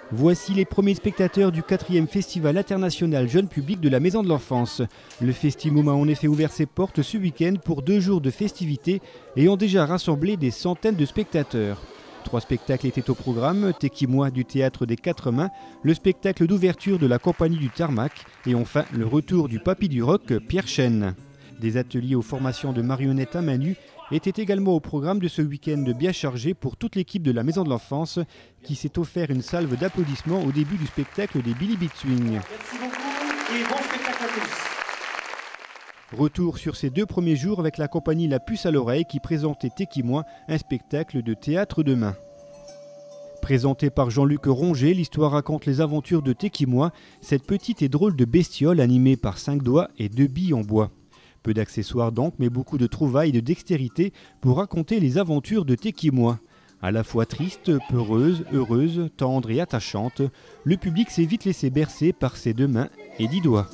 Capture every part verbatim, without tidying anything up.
Voici les premiers spectateurs du quatrième Festival international jeune public de la Maison de l'Enfance. Le Festimum a en effet ouvert ses portes ce week-end pour deux jours de festivités et ont déjà rassemblé des centaines de spectateurs. Trois spectacles étaient au programme, Tekimois du Théâtre des Quatre Mains, le spectacle d'ouverture de la Compagnie du Tarmac et enfin le retour du Papy du Rock, Pierre Chêne. Des ateliers aux formations de marionnettes à main nue étaient également au programme de ce week-end bien chargé pour toute l'équipe de la Maison de l'Enfance qui s'est offert une salve d'applaudissements au début du spectacle des Billy Bitswing. Merci beaucoup et bon spectacle à tous. Retour sur ces deux premiers jours avec la compagnie La Puce à l'oreille qui présentait Tekimois, un spectacle de théâtre de main. Présenté par Jean-Luc Ronget, l'histoire raconte les aventures de Tekimois, cette petite et drôle de bestiole animée par cinq doigts et deux billes en bois. Peu d'accessoires donc, mais beaucoup de trouvailles et de dextérité pour raconter les aventures de Tekimois. À la fois triste, peureuse, heureuse, tendre et attachante, le public s'est vite laissé bercer par ses deux mains et dix doigts.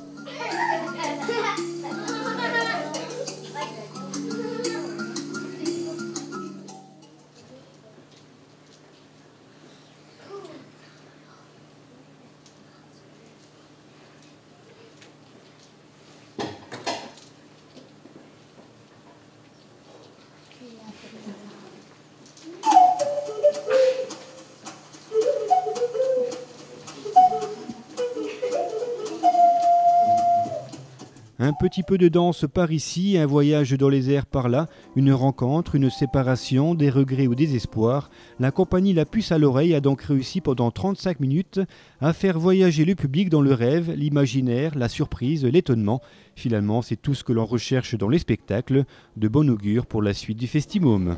Un petit peu de danse par ici, un voyage dans les airs par là, une rencontre, une séparation, des regrets ou des espoirs. La compagnie La Puce à l'oreille a donc réussi pendant trente-cinq minutes à faire voyager le public dans le rêve, l'imaginaire, la surprise, l'étonnement. Finalement, c'est tout ce que l'on recherche dans les spectacles, de bon augure pour la suite du Festimum.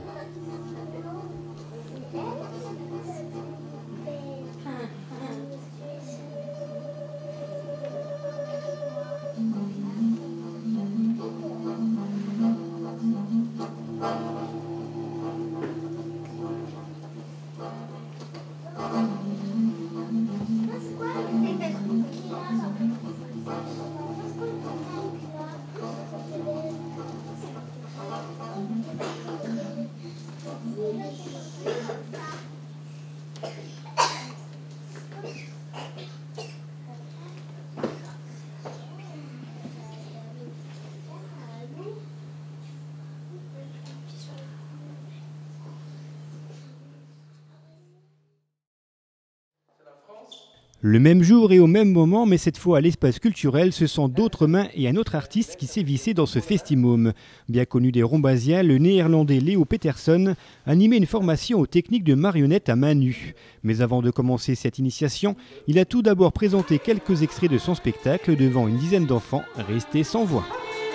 Le même jour et au même moment, mais cette fois à l'espace culturel, ce sont d'autres mains et un autre artiste qui sévissaient dans ce Festimum. Bien connu des Rombasiens, le néerlandais Léo Peterson animait une formation aux techniques de marionnettes à main nue. Mais avant de commencer cette initiation, il a tout d'abord présenté quelques extraits de son spectacle devant une dizaine d'enfants restés sans voix.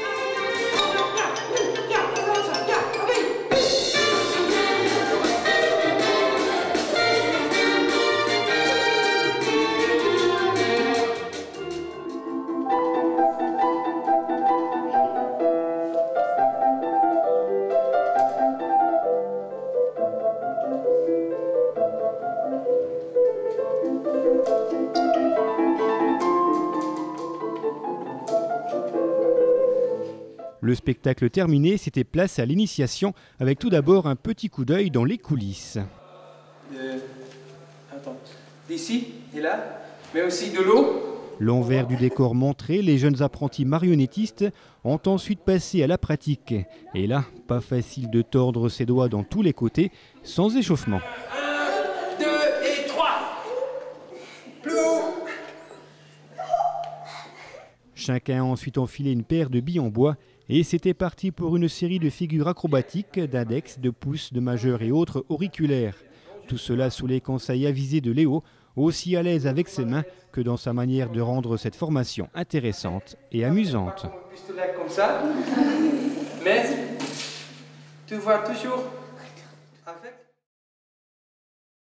Le spectacle terminé, c'était place à l'initiation, avec tout d'abord un petit coup d'œil dans les coulisses. Euh, attends, d'ici et là, mais aussi de l'eau. L'envers du décor montré, les jeunes apprentis marionnettistes ont ensuite passé à la pratique. Et là, pas facile de tordre ses doigts dans tous les côtés, sans échauffement. Un, deux et trois. Plus haut. Chacun a ensuite enfilé une paire de billes en bois. Et c'était parti pour une série de figures acrobatiques, d'index, de pouces, de majeurs et autres auriculaires. Tout cela sous les conseils avisés de Léo, aussi à l'aise avec ses mains que dans sa manière de rendre cette formation intéressante et amusante. Pistolet comme ça, mais tu vois toujours